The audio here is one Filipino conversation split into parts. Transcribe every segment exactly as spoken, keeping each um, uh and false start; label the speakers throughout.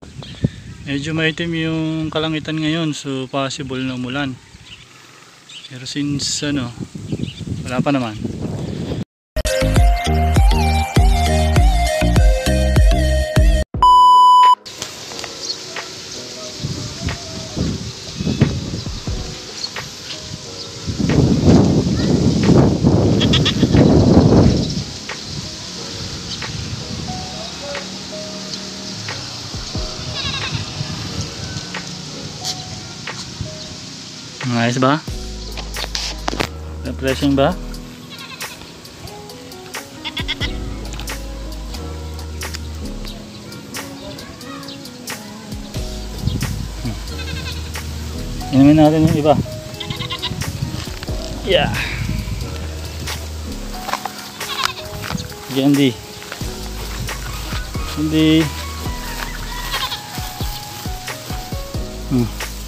Speaker 1: Medyo maitim yung kalangitan ngayon, so possible na umulan. Pero since ano, wala pa naman. Ayos ba? Refreshing ba? Hmm. Inumin natin yung iba. Yeah. Candy. Candy. Hmm.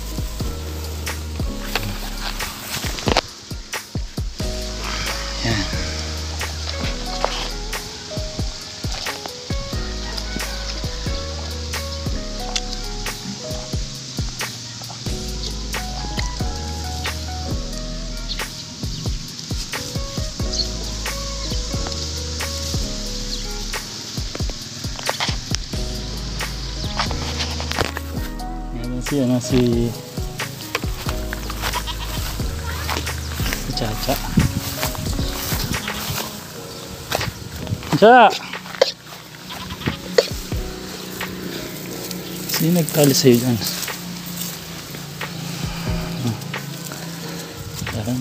Speaker 1: Si ano si si Chacha. Chacha. Sino nagtali sa'yo dyan? Parang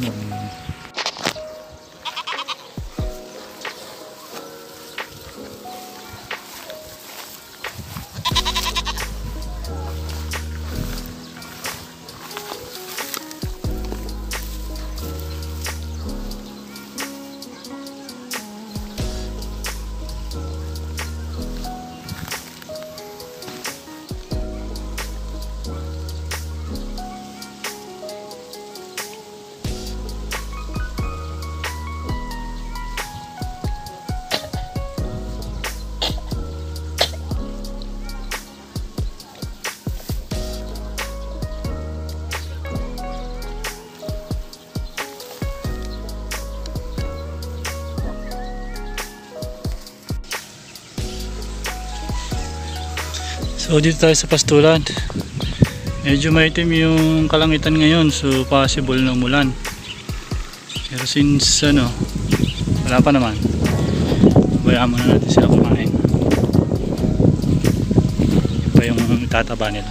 Speaker 1: So dito tayo sa pastulan. Medyo maitim yung kalangitan ngayon, so possible na umulan. Pero since ano, wala pa naman, bayaan muna natin sila kumain. Yun pa yung itataba nila.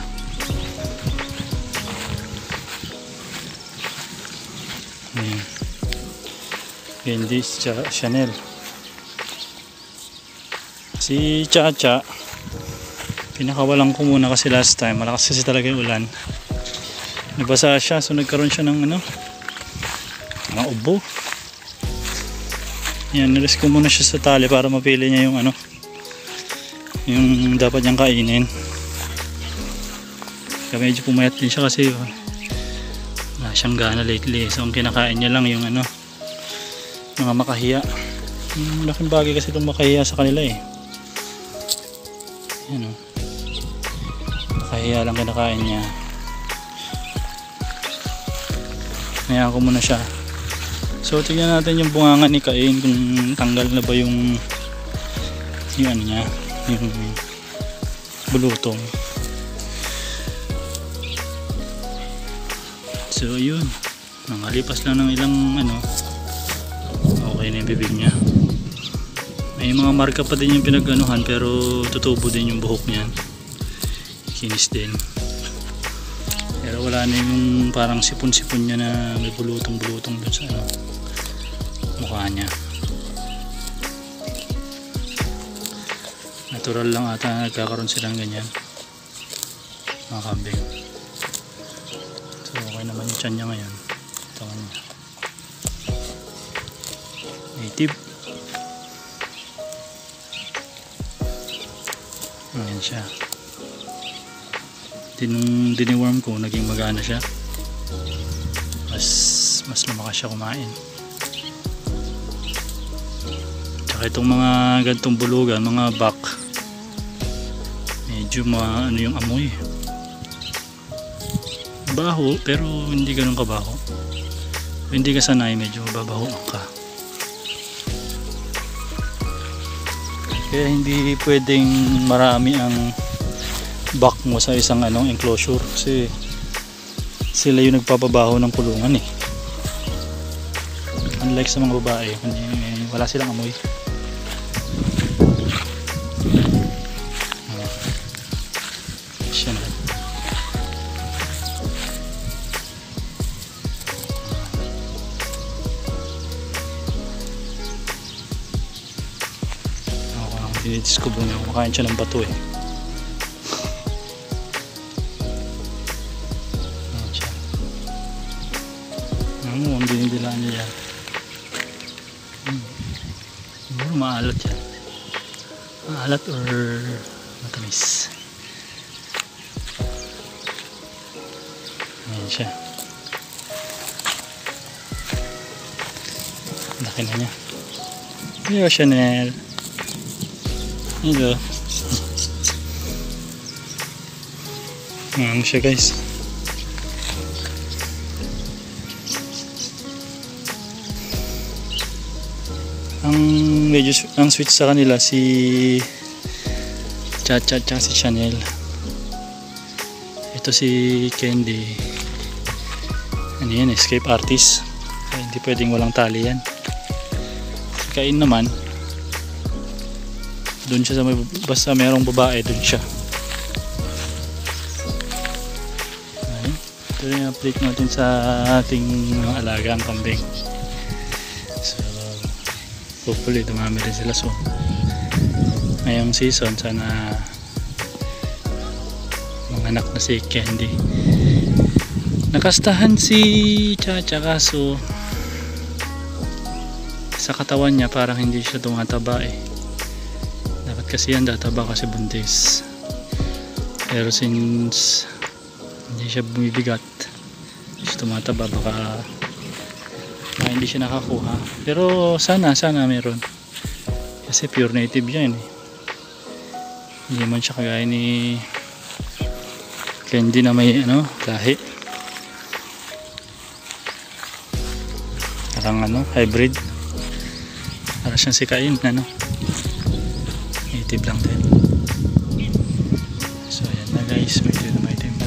Speaker 1: Ayan. Candy, Chanel. Si Chacha, pinakawalan ko muna kasi last time, malakas kasi talaga yung ulan. Nabasa siya, so nagkaroon siya ng ano, mga ubo. Yan, nilis ko muna siya sa tali para mapili niya yung ano, yung dapat niyang kainin. Kaya medyo pumayat din siya kasi wala siyang gana lately. So ang kinakain niya lang yung ano, mga makahiya. Yung malaking bagay kasi itong makahiya sa kanila eh. Yan o, makahiya lang kinakain niya. Hayaan ko muna siya. So tignan natin yung bunganga ni Cain, kung tanggal na ba yung yung ano niya, yung bulutong. So yun, nakalipas lang ng ilang ano, okay na yung bibig niya. May mga marka pa din yung pinag-anuhan, pero tutubo din yung buhok niyan, kinis din. Pero wala na yung parang sipon-sipon niya na may bulutong-bulutong dun sa ano, mukha niya. Natural lang ata nagkakaroon silang ganyan, mga kambing. So okay naman yung tiyan niya ngayon. Tawan niya native. Ayan siya. Nung diniworm ko, naging magana siya, mas mas lumakas siya kumain. Tsaka itong mga gantong bulugan, mga buck, medyo ma ano yung amoy, baho pero hindi ganun kabaho. Hindi ka sanay, medyo babaho ka. Kaya hindi pwedeng marami ang back mo sa isang anong enclosure kasi sila yung nagpapabaho ng kulungan eh. Unlike sa mga babae, wala silang amoy. Siya na. Dinidiscover niya, kumakain siya ng bato eh. Ayan siya. Ano, ang dinidilaan niya yan. Hmm. Siguro maalat yan. Maalat or matamis. Ayan siya. Laki na niya. Hello, Chanel. Hello. Ano siya guys. Ang medyo ang switch sa kanila si Chacha at si Chanel. Ito si Candy. Ano yan, escape artist. Kaya hindi pwedeng walang tali yan. Si Kain naman, doon siya sa may, basta merong babae doon siya. Ay, ito rin yung update natin sa ating mga alagang kambing. So hopefully dumami rin sila soon. Ngayong season sana mga anak na si Candy. Nakastahan si Chacha kaso sa katawan niya parang hindi siya tumataba eh. Dapat kasi yan tataba kasi buntis, pero since hindi siya bumibigat, hindi siya tumataba, baka, baka hindi siya nakakuha. Pero sana sana meron kasi pure native yan eh. Hindi man siya kagaya ni Candy na may ano lahi, parang ano hybrid, para siyang si Kain ano, native lang din. So ayan na guys, medyo na may itim na.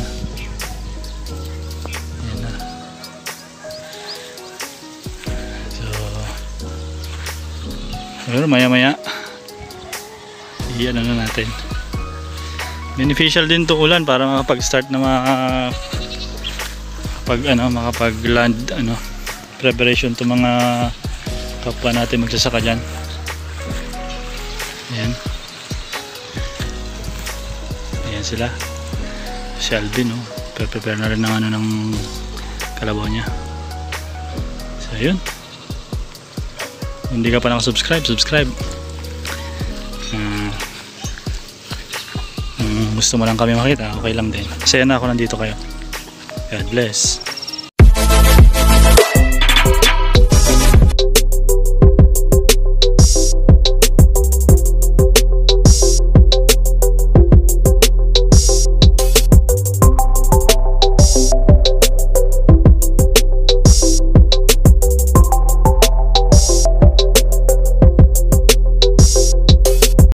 Speaker 1: Ayan na. So pero maya maya iyan na natin. Beneficial din to ulan para makapag start na mga pag ano makapag land ano preparation to mga kapwa natin magsasaka dyan. Ayan. Ayan sila. Si Alvin, no? Prepare na rin ng ano ng kalabaw niya. So, ayun. Kung hindi ka pa nakasubscribe, subscribe. Uh, um, gusto mo lang kami makita, okay lang din. Masaya na ako nandito kayo. God bless.